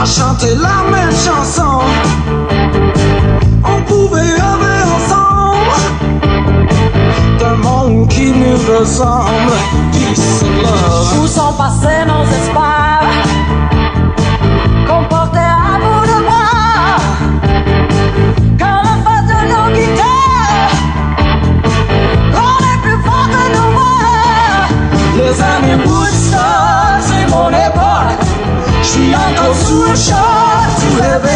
à chanter la même chanson. On pouvait rêver ensemble d'un monde qui nous ressemble. Peace and love. Où sont passés nos espoirs qu'on portait à bout de bras? Quand la face de nos guitares on est plus fort que nos voix. Les années Woodstock, c'est mon époque. J'suis encore sous le choc, tout rêver